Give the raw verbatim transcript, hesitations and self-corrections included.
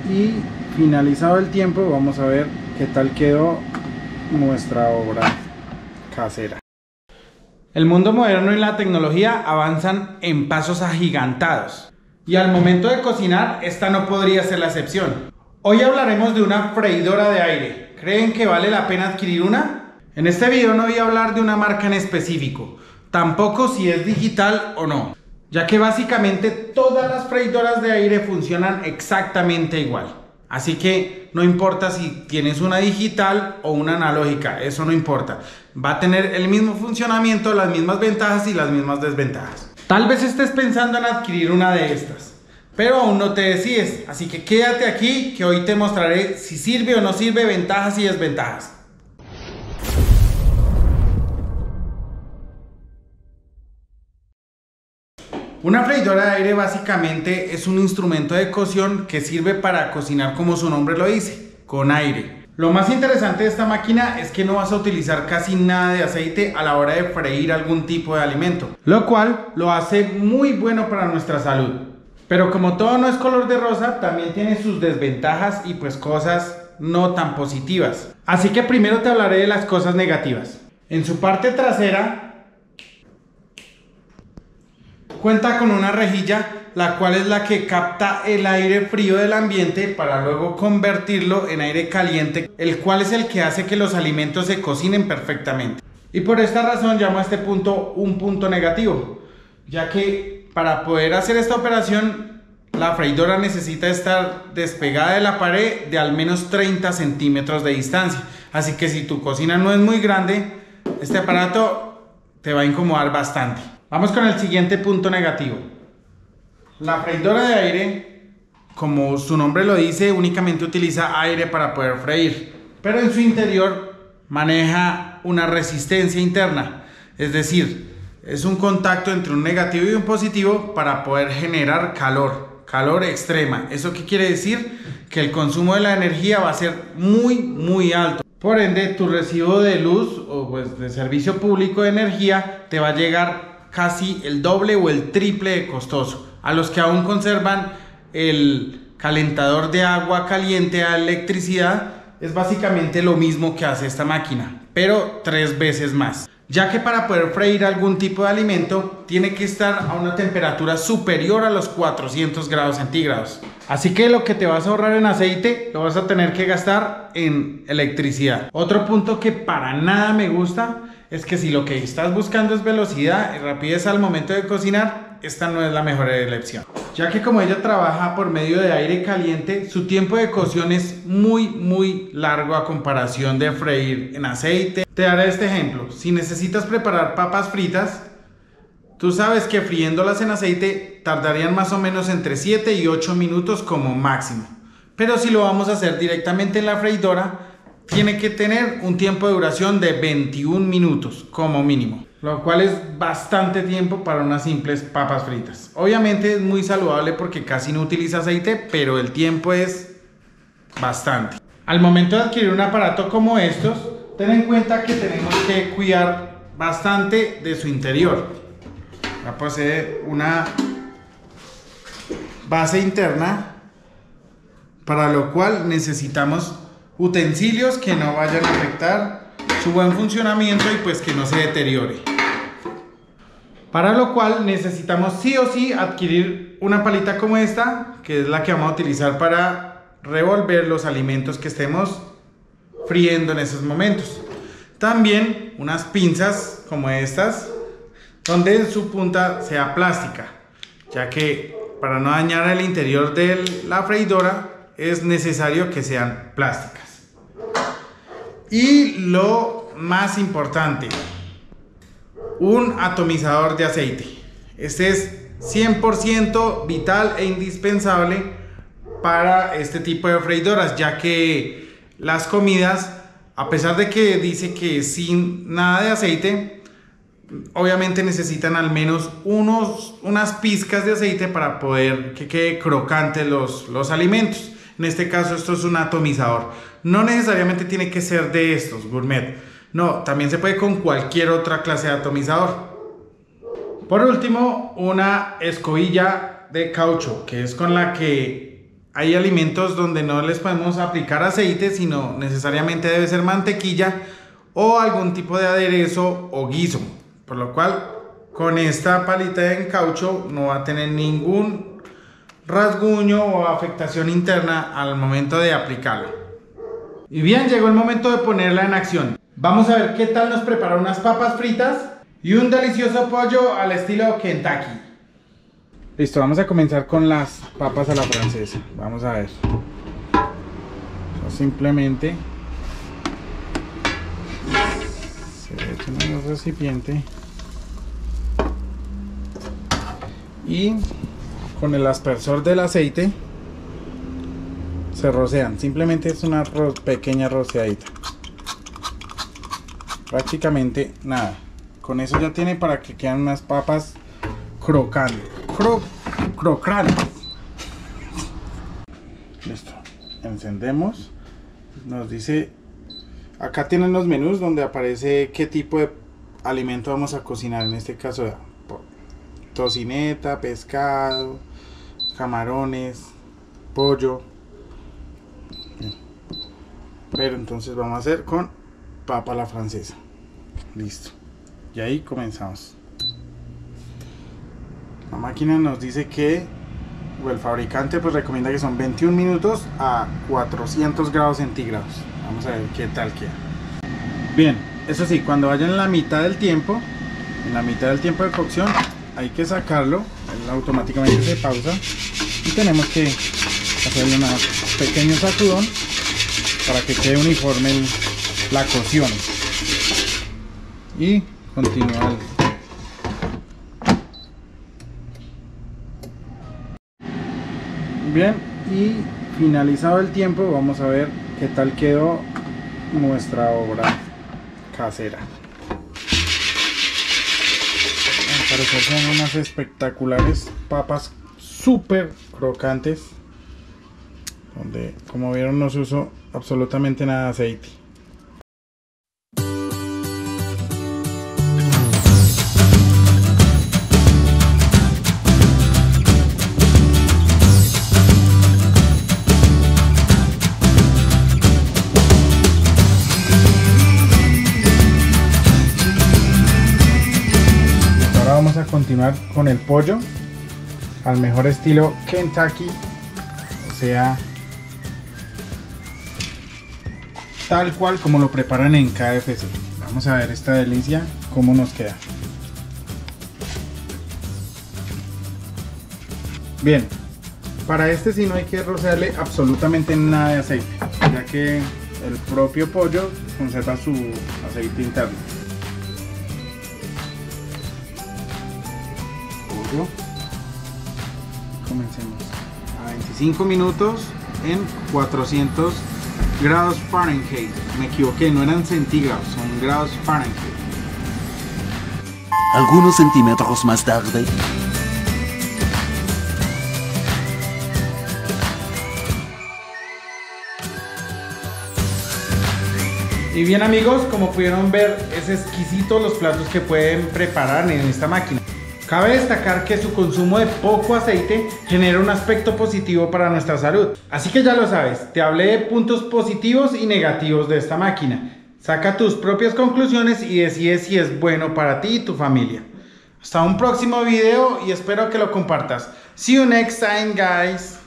Y finalizado el tiempo, vamos a ver qué tal quedó nuestra obra casera. El mundo moderno y la tecnología avanzan en pasos agigantados, y al momento de cocinar esta no podría ser la excepción. Hoy hablaremos de una freidora de aire. ¿Creen que vale la pena adquirir una? En este video no voy a hablar de una marca en específico, tampoco si es digital o no, ya que básicamente todas las freidoras de aire funcionan exactamente igual. Así que no importa si tienes una digital o una analógica, eso no importa. Va a tener el mismo funcionamiento, las mismas ventajas y las mismas desventajas. Tal vez estés pensando en adquirir una de estas, pero aún no te decides. Así que quédate aquí que hoy te mostraré si sirve o no sirve, ventajas y desventajas. Una freidora de aire básicamente es un instrumento de cocción que sirve para cocinar como su nombre lo dice, con aire. Lo más interesante de esta máquina es que no vas a utilizar casi nada de aceite a la hora de freír algún tipo de alimento, lo cual lo hace muy bueno para nuestra salud. Pero como todo no es color de rosa, también tiene sus desventajas y pues cosas no tan positivas. Así que primero te hablaré de las cosas negativas. En su parte trasera cuenta con una rejilla, la cual es la que capta el aire frío del ambiente para luego convertirlo en aire caliente, el cual es el que hace que los alimentos se cocinen perfectamente. Y por esta razón llamo a este punto un punto negativo, ya que para poder hacer esta operación la freidora necesita estar despegada de la pared de al menos treinta centímetros de distancia. Así que si tu cocina no es muy grande, este aparato te va a incomodar bastante. Vamos con el siguiente punto negativo. La freidora de aire, como su nombre lo dice, únicamente utiliza aire para poder freír, pero en su interior maneja una resistencia interna, es decir, es un contacto entre un negativo y un positivo para poder generar calor, calor extrema. ¿Eso qué quiere decir? Que el consumo de la energía va a ser muy, muy alto. Por ende, tu recibo de luz o pues de servicio público de energía te va a llegar casi el doble o el triple de costoso. A los que aún conservan el calentador de agua caliente a electricidad, es básicamente lo mismo que hace esta máquina, pero tres veces más, ya que para poder freír algún tipo de alimento tiene que estar a una temperatura superior a los cuatrocientos grados centígrados. Así que lo que te vas a ahorrar en aceite lo vas a tener que gastar en electricidad. Otro punto que para nada me gusta es que si lo que estás buscando es velocidad y rapidez al momento de cocinar, esta no es la mejor elección, ya que como ella trabaja por medio de aire caliente, su tiempo de cocción es muy muy largo a comparación de freír en aceite. Te daré este ejemplo. Si necesitas preparar papas fritas, tú sabes que friéndolas en aceite tardarían más o menos entre siete y ocho minutos como máximo, pero si lo vamos a hacer directamente en la freidora, tiene que tener un tiempo de duración de veintiún minutos como mínimo, lo cual es bastante tiempo para unas simples papas fritas. Obviamente es muy saludable porque casi no utiliza aceite, pero el tiempo es bastante. Al momento de adquirir un aparato como estos, ten en cuenta que tenemos que cuidar bastante de su interior. Va a poseer una base interna, para lo cual necesitamos utensilios que no vayan a afectar su buen funcionamiento y pues que no se deteriore. Para lo cual necesitamos sí o sí adquirir una palita como esta, que es la que vamos a utilizar para revolver los alimentos que estemos friendo en esos momentos. También unas pinzas como estas, donde en su punta sea plástica, ya que para no dañar el interior de la freidora es necesario que sean plásticas. Y lo más importante, un atomizador de aceite. Este es cien por ciento vital e indispensable para este tipo de freidoras, ya que las comidas, a pesar de que dice que sin nada de aceite, obviamente necesitan al menos unos, unas pizcas de aceite para poder que quede crocante los, los alimentos. En este caso esto es un atomizador. No necesariamente tiene que ser de estos gourmet. No, también se puede con cualquier otra clase de atomizador. Por último, una escobilla de caucho, que es con la que hay alimentos donde no les podemos aplicar aceite, sino necesariamente debe ser mantequilla o algún tipo de aderezo o guiso, por lo cual con esta palita en caucho no va a tener ningún rasguño o afectación interna al momento de aplicarlo. Y bien, llegó el momento de ponerla en acción. Vamos a ver qué tal nos prepara unas papas fritas y un delicioso pollo al estilo Kentucky. Listo, vamos a comenzar con las papas a la francesa. Vamos a ver. Yo simplemente se echan en el recipiente y con el aspersor del aceite se rocean. Simplemente es una ro pequeña roceadita. Prácticamente nada. Con eso ya tiene para que queden unas papas crocantes. Cro crocantes. Listo. Encendemos. Nos dice, acá tienen los menús donde aparece qué tipo de alimento vamos a cocinar. En este caso, tocineta, pescado, camarones, pollo. Pero entonces vamos a hacer con papa a la francesa. Listo. Y ahí comenzamos. La máquina nos dice que, o el fabricante pues recomienda que son veintiún minutos a cuatrocientos grados centígrados. Vamos a ver qué tal queda. Bien, eso sí, cuando vaya en la mitad del tiempo, en la mitad del tiempo de cocción, hay que sacarlo. Él automáticamente se pausa y tenemos que hacerle un pequeño sacudón para que quede uniforme el, la cocción. Y continúa. Bien, y finalizado el tiempo, vamos a ver qué tal quedó nuestra obra casera. Al parecer son unas espectaculares papas súper crocantes, donde como vieron no se usó absolutamente nada de aceite. Vamos a continuar con el pollo al mejor estilo Kentucky, o sea, tal cual como lo preparan en K F C. Vamos a ver esta delicia cómo nos queda. Bien, para este sí no hay que rociarle absolutamente nada de aceite, ya que el propio pollo conserva su aceite interno. Comencemos a veinticinco minutos en cuatrocientos grados Fahrenheit. Me equivoqué, no eran centígrados, son grados Fahrenheit. Algunos centímetros más tarde. Y bien amigos, como pudieron ver, es exquisito los platos que pueden preparar en esta máquina. Cabe destacar que su consumo de poco aceite genera un aspecto positivo para nuestra salud. Así que ya lo sabes, te hablé de puntos positivos y negativos de esta máquina. Saca tus propias conclusiones y decide si es bueno para ti y tu familia. Hasta un próximo video y espero que lo compartas. See you next time, guys.